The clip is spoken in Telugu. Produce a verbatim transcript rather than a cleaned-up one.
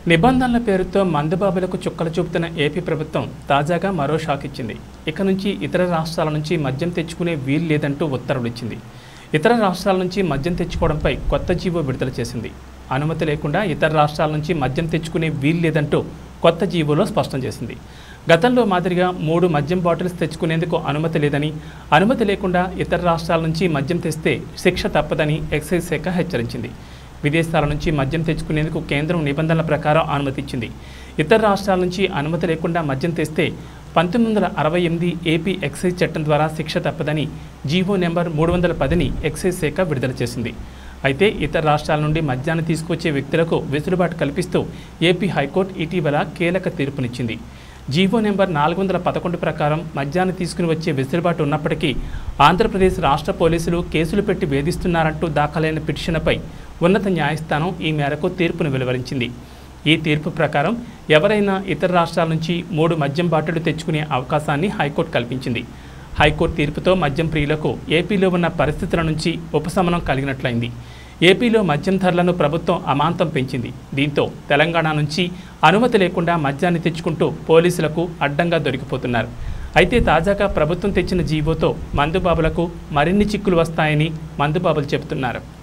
నిబంధనల పేరుతో మందుబాబులకు చుక్కలు చూపుతున్న ఏపీ ప్రభుత్వం తాజాగా మరో షాక్ ఇచ్చింది. ఇక నుంచి ఇతర రాష్ట్రాల నుంచి మద్యం తెచ్చుకునే వీలు లేదంటూ ఉత్తర్వులు ఇచ్చింది. ఇతర రాష్ట్రాల నుంచి మద్యం తెచ్చుకోవడంపై కొత్త జీవో విడుదల చేసింది. అనుమతి లేకుండా ఇతర రాష్ట్రాల నుంచి మద్యం తెచ్చుకునే వీలు లేదంటూ కొత్త జీవోలో స్పష్టం చేసింది. గతంలో మాదిరిగా మూడు మద్యం బాటిల్స్ తెచ్చుకునేందుకు అనుమతి లేదని, అనుమతి లేకుండా ఇతర రాష్ట్రాల నుంచి మద్యం తెస్తే శిక్ష తప్పదని ఎక్సైజ్ శాఖ హెచ్చరించింది. విదేశాల నుంచి మద్యం తెచ్చుకునేందుకు కేంద్రం నిబంధనల ప్రకారం అనుమతి ఇచ్చింది. ఇతర రాష్ట్రాల నుంచి అనుమతి లేకుండా మద్యం తెస్తే పంతొమ్మిది వందల అరవై ఎనిమిది ఏపీ ఎక్సైజ్ చట్టం ద్వారా శిక్ష తప్పదని జీవో నెంబర్ మూడు వందల పదిని ఎక్సైజ్ శాఖ విడుదల చేసింది. అయితే ఇతర రాష్ట్రాల నుండి మద్యాన్ని తీసుకొచ్చే వ్యక్తులకు వెసులుబాటు కల్పిస్తూ ఏపీ హైకోర్టు ఇటీవల కీలక తీర్పునిచ్చింది. జీవో నెంబర్ నాలుగు వందల పదకొండు ప్రకారం మద్యాన్ని తీసుకుని వచ్చే వెసులుబాటు ఉన్నప్పటికీ ఆంధ్రప్రదేశ్ రాష్ట్ర పోలీసులు కేసులు పెట్టి వేధిస్తున్నారంటూ దాఖలైన పిటిషన్పై ఉన్నత న్యాయస్థానం ఈ మేరకు తీర్పును వెలువరించింది. ఈ తీర్పు ప్రకారం ఎవరైనా ఇతర రాష్ట్రాల నుంచి మూడు మద్యం బాటిళ్లు తెచ్చుకునే అవకాశాన్ని హైకోర్టు కల్పించింది. హైకోర్టు తీర్పుతో మద్యం ప్రియులకు ఏపీలో ఉన్న పరిస్థితుల నుంచి ఉపశమనం కలిగినట్లయింది. ఏపీలో మద్యం ధరలను ప్రభుత్వం అమాంతం పెంచింది. దీంతో తెలంగాణ నుంచి అనుమతి లేకుండా మద్యాన్ని తెచ్చుకుంటూ పోలీసులకు అడ్డంగా దొరికిపోతున్నారు. అయితే తాజాగా ప్రభుత్వం తెచ్చిన జీవోతో మందుబాబులకు మరిన్ని చిక్కులు వస్తాయని మందుబాబులు చెబుతున్నారు.